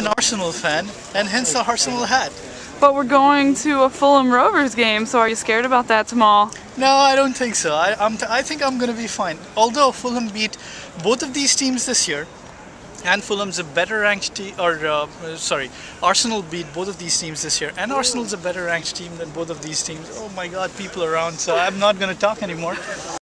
an Arsenal fan, and hence the Arsenal hat. But we're going to a Fulham Rovers game, so are you scared about that, Tamal? No, I don't think so. I think I'm going to be fine. Although Fulham beat both of these teams this year, and Fulham's a better ranked team, Arsenal beat both of these teams this year, and Arsenal's a better ranked team than both of these teams. Oh my God, people around, so I'm not going to talk anymore.